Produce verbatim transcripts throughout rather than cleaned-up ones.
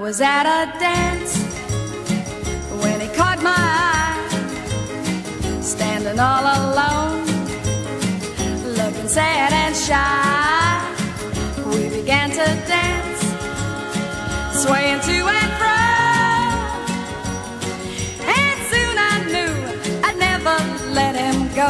was at a dance when he caught my eye, standing all alone, looking sad and shy. We began to dance, swaying to and fro, and soon I knew I'd never let him go.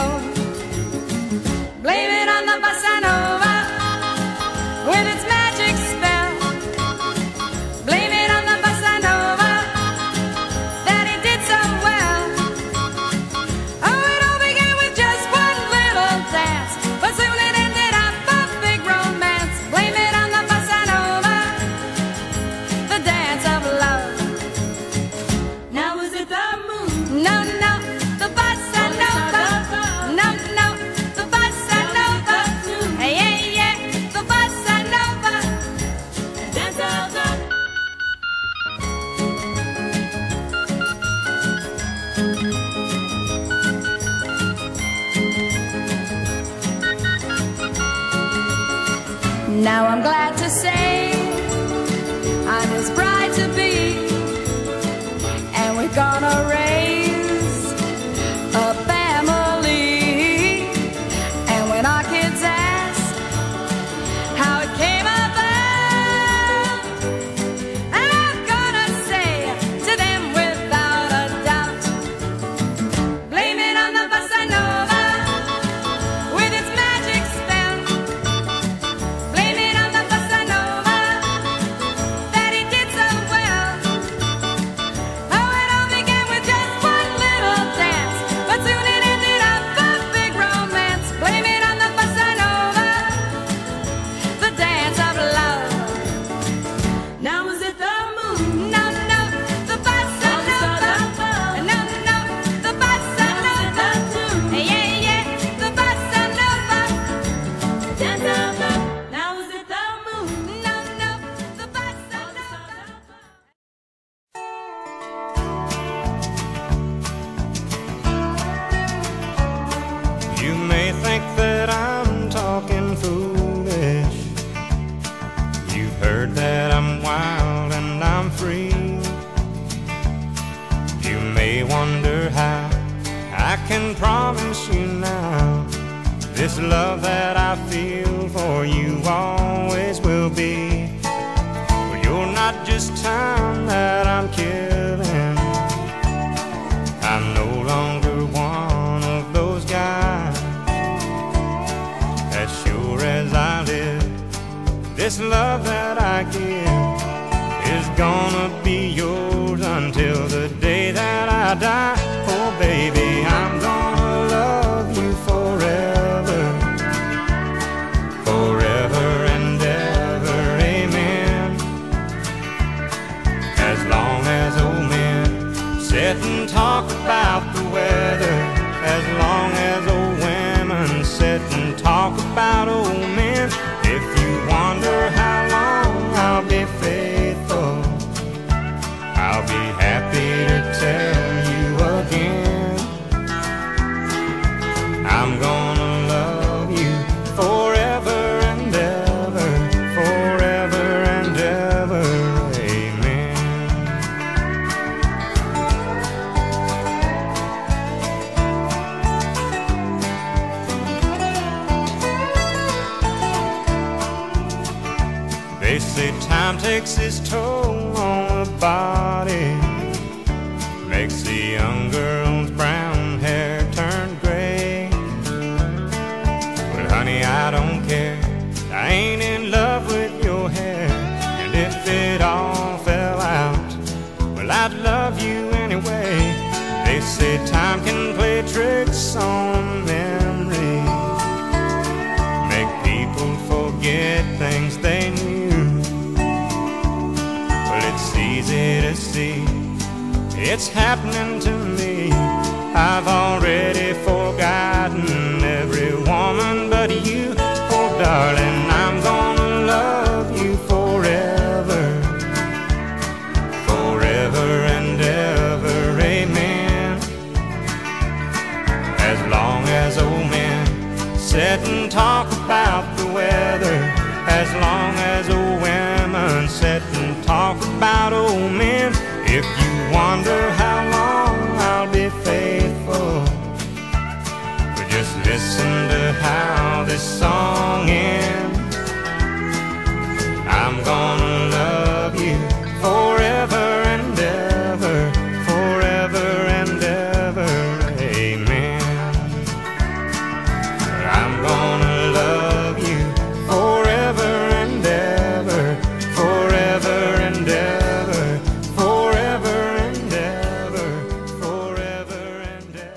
Blame it on the bossa nova with its magic spell. Blame it on the bossa nova that he did so well. Oh, it all began with just one little dance, but soon it ended up a big romance. Blame it on the bossa nova, the dance of love. Now was it the moon? No, no, the bossa nova. No, no, the bossa nova. Hey, yeah, yeah, the bossa nova. Dance of love. Now I'm glad to say I'm his bride-to-be, and we're gonna raise a family. And when our kids ask how it came about, I'm gonna say to them without a doubt, blame it on the bossa nova with its magic spell. Blame it on the bossa nova that he did so well. Oh, it all began with just one little dance, but soon it ended up a big romance. Blame it on the bossa nova, the dance of love. Now was it the moon? No, no, the bossa nova. No, no, the bossa nova. Yeah, yeah, the bossa nova. Dance of love. Now was it the moon? No, no, the bossa nova. You may think that I'm talking foolish. You've heard that I'm wild and I'm free. You may wonder how I can promise you now this love that I feel for you always will be. Well, you're not just time that I'm killing. I'm no longer one of those guys. As sure as I live, this love that I give is gonna be yours until the day that I die. Oh baby, I'm gonna love you forever, forever and ever, amen. As long as old men sit and talk about the weather, as long as old women sit and talk about old men. If you wonder how long I'll be faithful, I'll be happy to tell you again. I'm gonna love you forever and ever, forever and ever, amen. They say time takes its toll on the body, makes the young girl's brown hair turn gray. But honey, I don't care, I ain't in love with your hair. And if it all fell out, well, I'd love you anyway. They say time can play tricks on memory, make people forget things they knew. Well, it's easy to see, it's happening to me. I've already forgotten every woman but you. Oh darling, I'm gonna love you forever, forever and ever, amen. As long as old men sit and talk about the weather, as long as old women sit and talk about about old men. If you wonder how long I'll be faithful, but just listen to how this song ends. I'm gonna love you forever and ever, forever and ever, amen. I'm gonna love you forever and ever, forever and ever, forever and ever, forever and ever.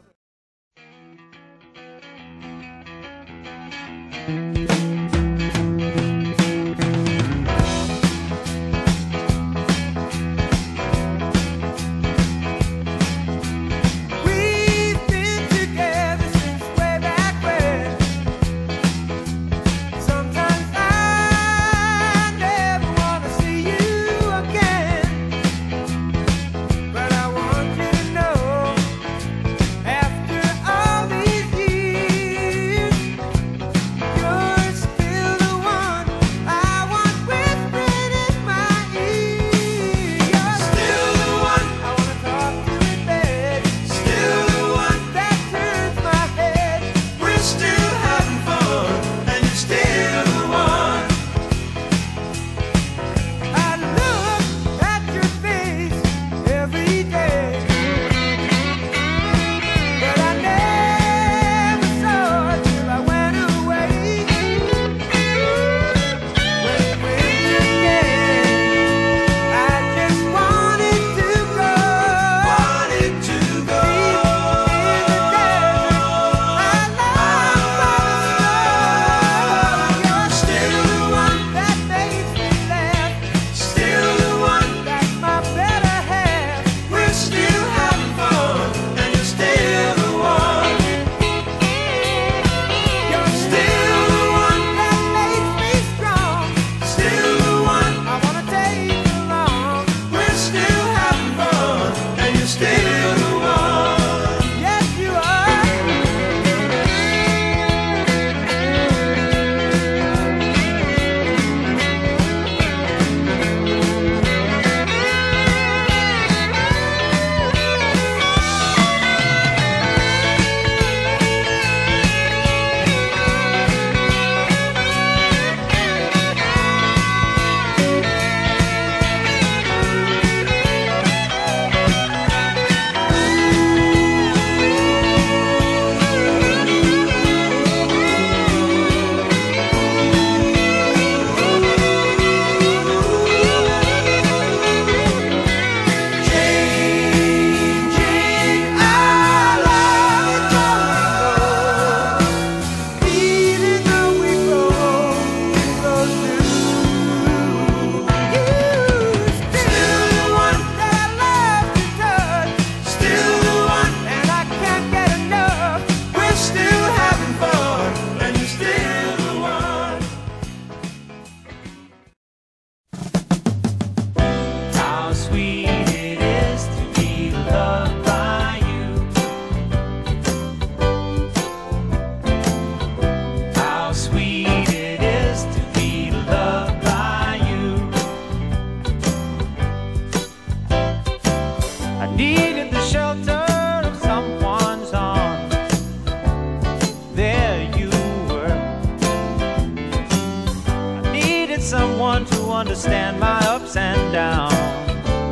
Someone to understand my ups and downs.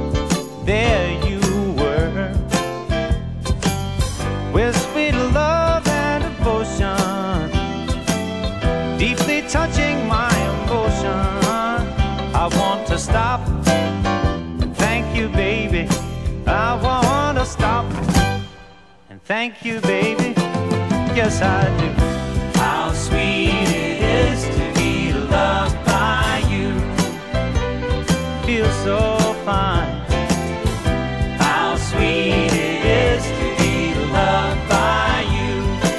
There you were, with sweet love and devotion, deeply touching my emotion. I want to stop and thank you, baby. I want to stop and thank you, baby. Yes, I do. How sweet it is to be loved by you. Feels so fine. How sweet it is to be loved by you.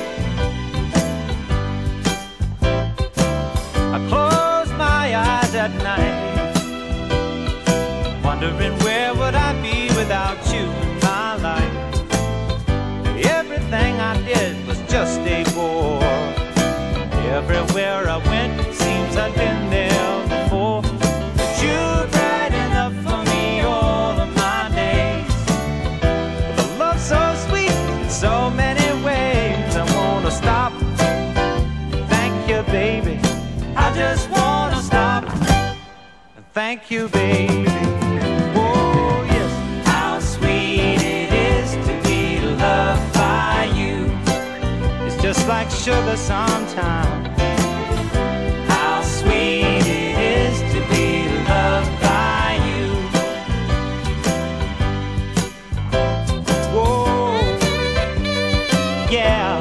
I close my eyes at night, wondering where would I be without you in my life. Everything I did was just a bore. thank you, baby. Oh, yes. How sweet it is to be loved by you. It's just like sugar sometimes. How sweet it is to be loved by you. Whoa, yeah.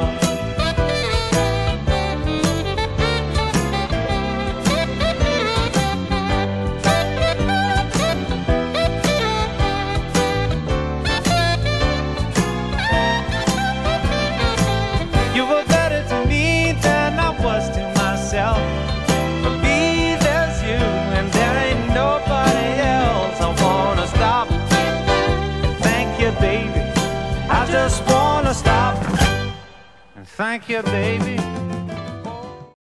You were better to me than I was to myself. For me, there's you, and there ain't nobody else. I wanna stop and thank you, baby. I just wanna stop and thank you, baby.